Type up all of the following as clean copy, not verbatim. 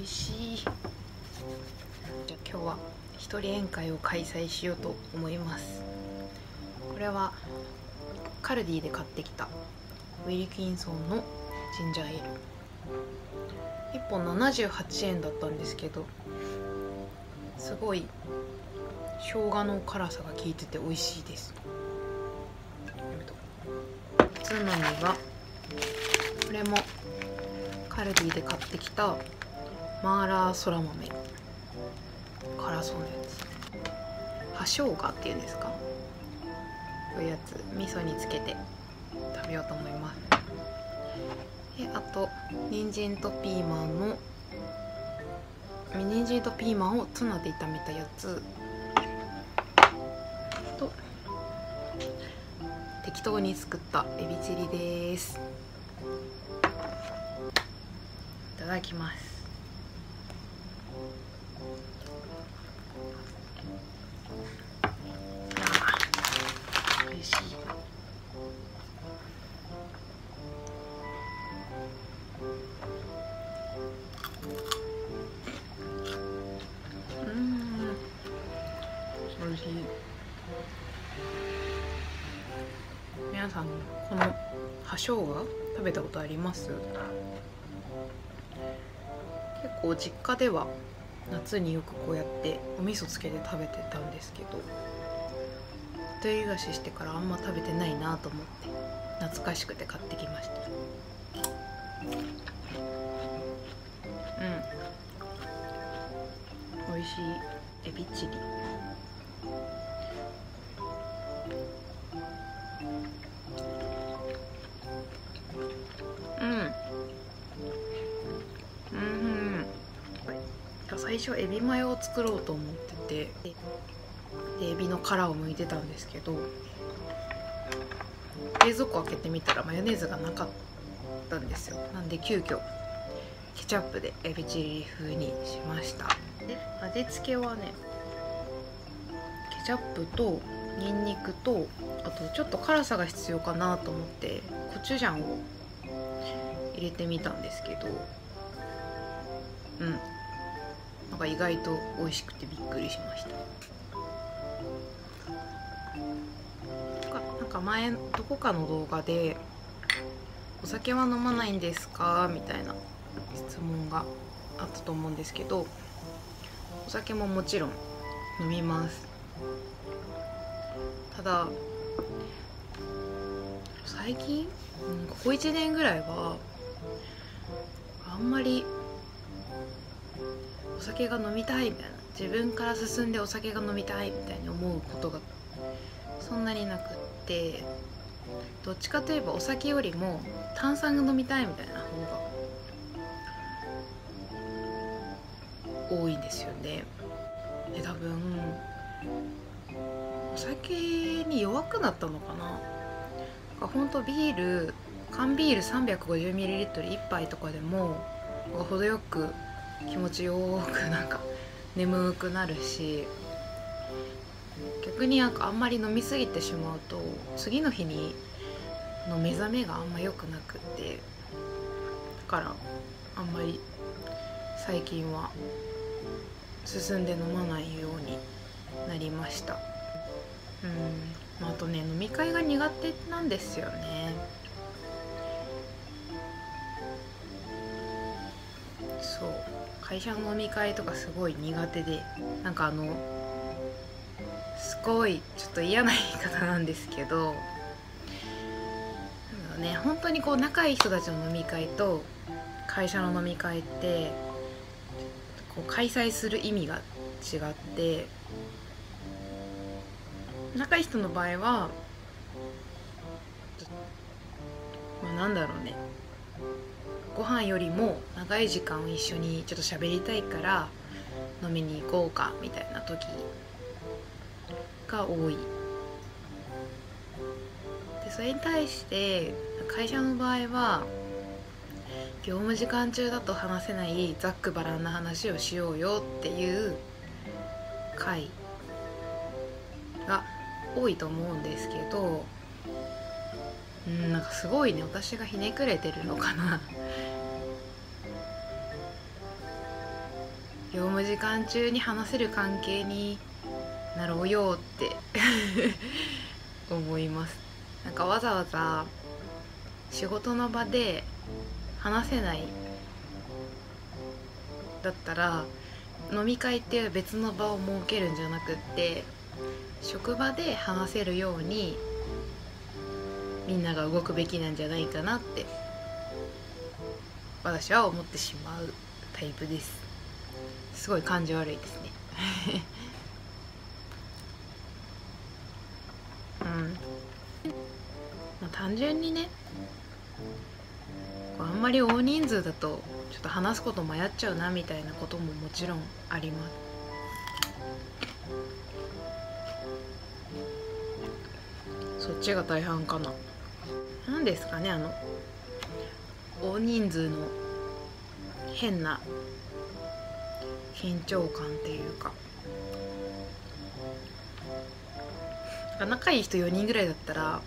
美味しい。じゃあ今日は一人宴会を開催しようと思います。これはカルディで買ってきたウィルキンソンのジンジャーエール。1本78円だったんですけど、すごい生姜の辛さが効いてて美味しいです。おつまみはこれもカルディで買ってきたマーラーそら豆、辛そうなやつ、葉生姜っていうんですか、こういうやつ味噌につけて食べようと思います。であと人参とピーマンをツナで炒めたやつと、適当に作ったエビチリです。いただきます。美味しい。美味しい。皆さんこの葉生姜食べたことあります？結構実家では夏によくこうやってお味噌つけて食べてたんですけど、一人暮らししてからあんま食べてないなと思って懐かしくて買ってきました。美味しいエビチリ。最初エビマヨを作ろうと思ってて、でエビの殻を剥いてたんですけど、冷蔵庫開けてみたらマヨネーズがなかったんですよ。なんで急遽ケチャップでエビチリ風にしました。で味付けはね、ケチャップとニンニクと、あとちょっと辛さが必要かなと思ってコチュジャンを入れてみたんですけど、なんか意外と美味しくてびっくりしました。なんか前どこかの動画でお酒は飲まないんですかみたいな質問があったと思うんですけど、お酒ももちろん飲みます。ただ最近ここ1年ぐらいはあんまりお酒が飲みたいみたいな、自分から進んでお酒が飲みたいみたいに思うことがそんなになくって、どっちかといえばお酒よりも炭酸が飲みたいみたいな方が多いんですよね。で多分お酒に弱くなったのかな。ほんと缶ビール 350ml1 杯とかでも程よく気持ちよくなんか眠くなるし、逆になんかあんまり飲みすぎてしまうと次の日の目覚めがあんま良くなくって、だからあんまり最近は進んで飲まないようになりました。あとね、飲み会が苦手なんですよね。そう、会社の飲み会とかすごい苦手で、なんかすごいちょっと嫌な言い方なんですけど、本当にこう仲いい人たちの飲み会と会社の飲み会ってこう開催する意味が違って、仲いい人の場合はなんだろうね、ご飯よりも長い時間一緒にちょっと喋りたいから飲みに行こうかみたいな時が多い。でそれに対して会社の場合は業務時間中だと話せないざっくばらんな話をしようよっていう会が多いと思うんですけど、なんかすごいね、私がひねくれてるのかな業務時間中に話せる関係になろうよって思います。なんかわざわざ仕事の場で話せないだったら飲み会っていう別の場を設けるんじゃなくって、職場で話せるようにみんなが動くべきなんじゃないかなって私は思ってしまうタイプです。すごい感じ悪いですね単純にね、あんまり大人数だとちょっと話すこと迷っちゃうなみたいなことももちろんあります。そっちが大半かな。何ですかね、大人数の変な緊張感っていうか、仲いい人4人ぐらいだったら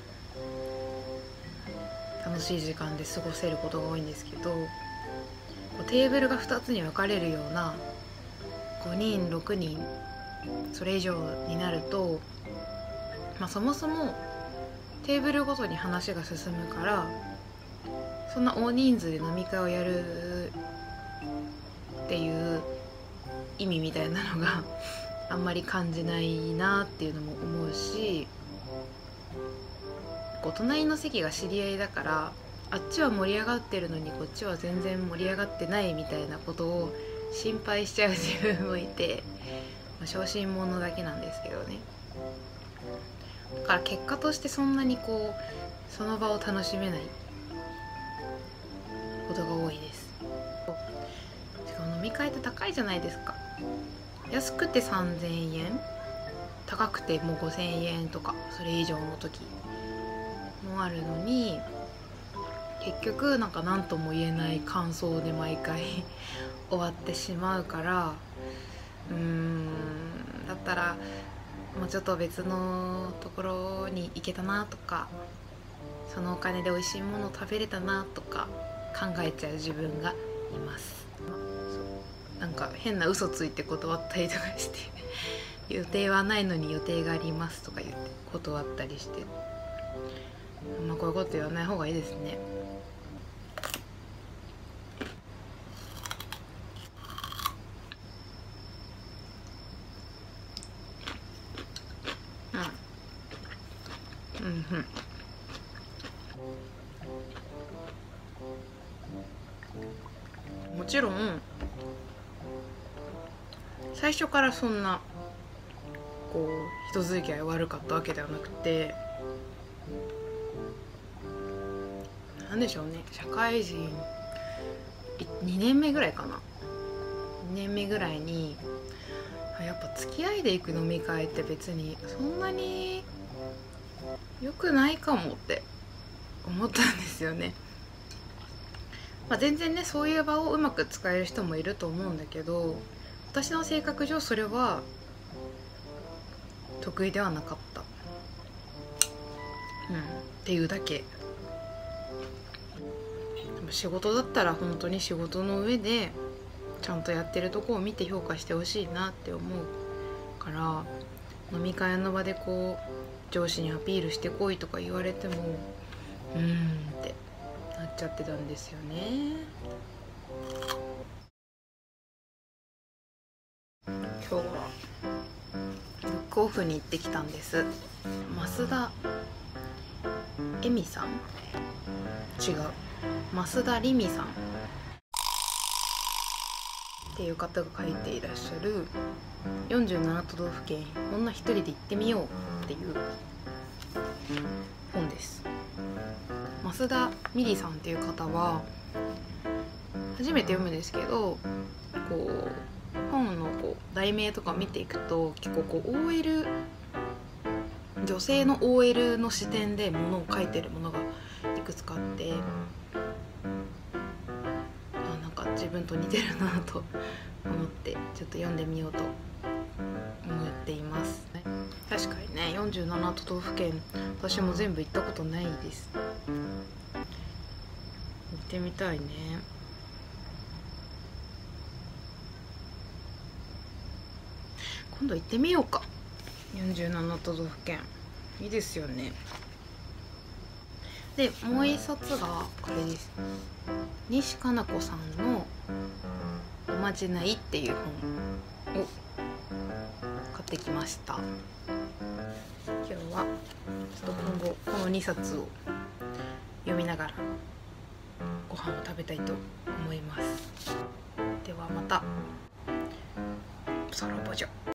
楽しい時間で過ごせることが多いんですけど、テーブルが2つに分かれるような5人6人それ以上になると、そもそもテーブルごとに話が進むから、そんな大人数で飲み会をやるっていう意味みたいなのがあんまり感じないなっていうのも思うし、隣の席が知り合いだから、あっちは盛り上がってるのにこっちは全然盛り上がってないみたいなことを心配しちゃう自分もいて、小心者だけなんですけどね。だから結果としてそんなにその場を楽しめないことが多いです。しかも飲み会って高いじゃないですか。安くて3000円、高くてもう5000円とかそれ以上の時もあるのに、結局何とも言えない感想で毎回終わってしまうから、だったらもうちょっと別のところに行けたなとか、そのお金で美味しいものを食べれたなとか考えちゃう自分がいます。変な嘘ついて断ったりとかして予定はないのに予定がありますとか言って断ったりして、こういうこと言わない方がいいですね。もちろん最初からそんな人付き合い悪かったわけではなくて、なんでしょうね、社会人2年目ぐらいかな、2年目ぐらいにやっぱ付き合いで行く飲み会って別にそんなに良くないかもって思ったんですよね。全然ね、そういう場をうまく使える人もいると思うんだけど、私の性格上それは得意ではなかった、っていうだけ。でも仕事だったら本当に仕事の上でちゃんとやってるとこを見て評価してほしいなって思うから、飲み会の場で上司にアピールしてこいとか言われてもってなっちゃってたんですよね。今日はブックオフに行ってきたんです。増田恵美さん、違う、増田りみさんっていう方が書いていらっしゃる47都道府県女一人で行ってみようっていう本です。増田みりさんっていう方は初めて読むんですけど、本の題名とか見ていくと結構OL、女性の OL の視点でものを書いてるものがいくつかあって、自分と似てるなと思ってちょっと読んでみようと思っています。確かにね、47都道府県私も全部行ったことないです。行ってみたいね。 今度行ってみようか。47都道府県いいですよね。でもう一冊がこれです。西加奈子さんの「おまじない」っていう本を買ってきました。今日はちょっと今後この2冊を読みながらご飯を食べたいと思います。ではまた。そのぼじょ。